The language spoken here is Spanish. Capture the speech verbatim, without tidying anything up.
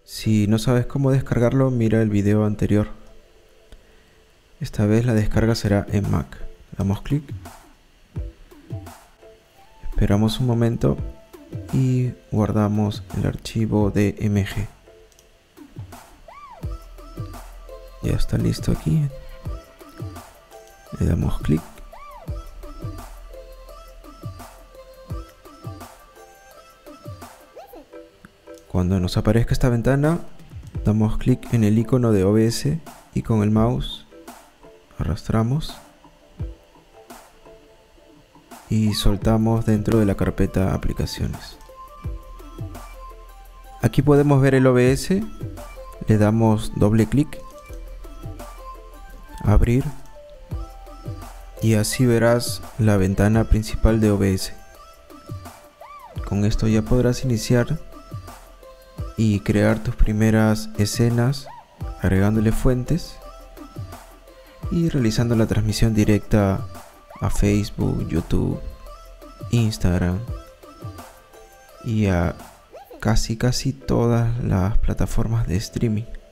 Si no sabes cómo descargarlo, mira el video anterior. Esta vez la descarga será en Mac. Damos clic, esperamos un momento y guardamos el archivo de M G. Ya está listo aquí. Le damos clic. Cuando nos aparezca esta ventana, damos clic en el icono de O B S y con el mouse arrastramos y soltamos dentro de la carpeta aplicaciones. Aquí podemos ver el O B S, le damos doble clic, abrir, y así verás la ventana principal de O B S. Con esto ya podrás iniciar y crear tus primeras escenas agregándole fuentes y realizando la transmisión directa a Facebook, YouTube, Instagram y a casi casi todas las plataformas de streaming.